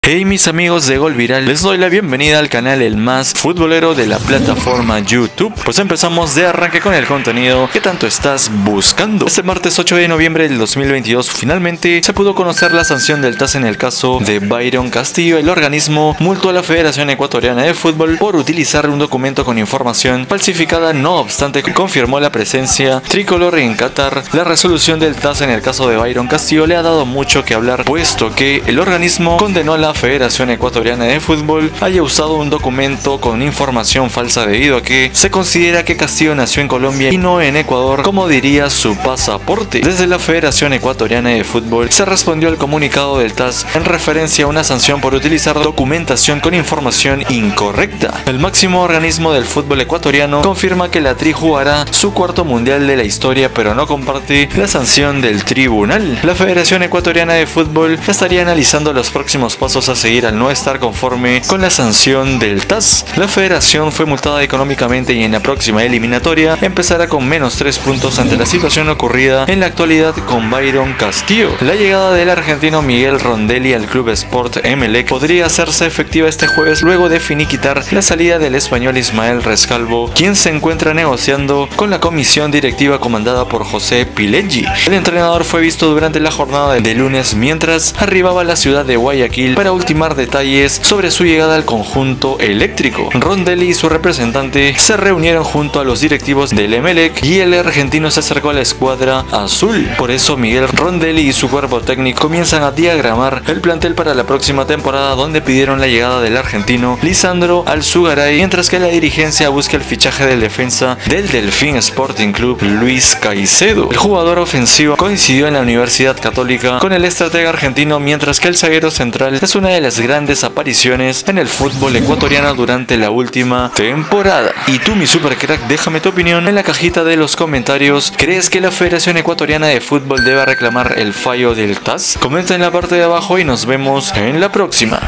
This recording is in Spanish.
Hey mis amigos de Gol Viral, les doy la bienvenida al canal el más futbolero de la plataforma YouTube. Pues empezamos de arranque con el contenido que tanto estás buscando. Este martes 8 de noviembre del 2022 finalmente se pudo conocer la sanción del TAS en el caso de Byron Castillo. El organismo multó a la Federación Ecuatoriana de Fútbol por utilizar un documento con información falsificada. No obstante, confirmó la presencia tricolor en Qatar. La resolución del TAS en el caso de Byron Castillo le ha dado mucho que hablar, puesto que el organismo condenó a la Federación Ecuatoriana de Fútbol haya usado un documento con información falsa debido a que se considera que Castillo nació en Colombia y no en Ecuador, como diría su pasaporte. Desde la Federación Ecuatoriana de Fútbol se respondió al comunicado del TAS en referencia a una sanción por utilizar documentación con información incorrecta. El máximo organismo del fútbol ecuatoriano confirma que la Tri jugará su cuarto mundial de la historia, pero no comparte la sanción del tribunal. La Federación Ecuatoriana de Fútbol estaría analizando los próximos pasos a seguir al no estar conforme con la sanción del TAS. La federación fue multada económicamente y en la próxima eliminatoria empezará con -3 puntos ante la situación ocurrida en la actualidad con Byron Castillo. La llegada del argentino Miguel Rondelli al Club Sport Emelec podría hacerse efectiva este jueves luego de finiquitar la salida del español Ismael Rescalvo, quien se encuentra negociando con la comisión directiva comandada por José Pileggi. El entrenador fue visto durante la jornada de lunes mientras arribaba a la ciudad de Guayaquil para ultimar detalles sobre su llegada al conjunto eléctrico. Rondelli y su representante se reunieron junto a los directivos del Emelec y el argentino se acercó a la escuadra azul. Por eso Miguel Rondelli y su cuerpo técnico comienzan a diagramar el plantel para la próxima temporada, donde pidieron la llegada del argentino Lisandro Alzugaray, mientras que la dirigencia busca el fichaje del defensa del Delfín Sporting Club, Luis Caicedo. El jugador ofensivo coincidió en la Universidad Católica con el estratega argentino, mientras que el zaguero central es una de las grandes apariciones en el fútbol ecuatoriano durante la última temporada. Y tú, mi super crack, déjame tu opinión en la cajita de los comentarios. ¿Crees que la Federación Ecuatoriana de Fútbol debe reclamar el fallo del TAS? Comenta en la parte de abajo y nos vemos en la próxima.